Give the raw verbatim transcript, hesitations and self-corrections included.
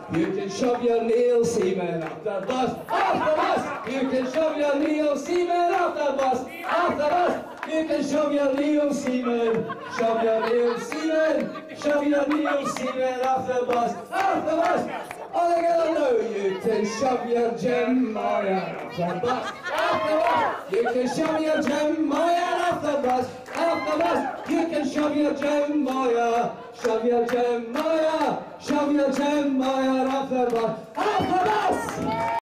You can shove your Neil Seaman off the bus, off the bus. You can shove your Neil Seaman off the bus, off the bus. You can shove your Neil Seaman, shove your Neil Seaman, shove your Neil Seaman off the bus, off the bus. All I gotta know, you can shove your Jim Moran off the bus, off the bus. You can shove your Jim Moran off the bus, off the bus. You can shove your Jim Moran, shove your Jim Moran, shove your Jim Moran off the bus, off the bus.